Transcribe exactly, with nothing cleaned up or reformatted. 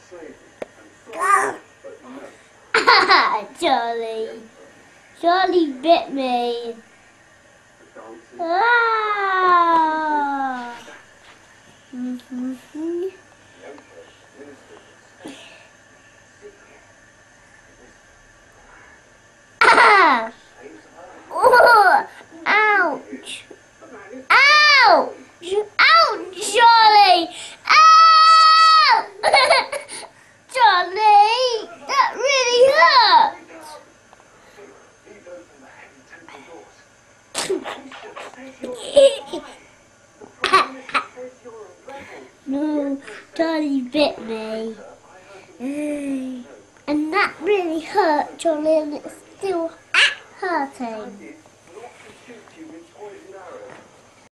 Charlie. Charlie bit me. Ah. Mm-hmm. Ah. Oh. Ouch. Ouch. Ouch, Charlie. Ow! Charlie, that really hurt. No, Charlie bit me. And that really hurt, Charlie, and it's still hurting.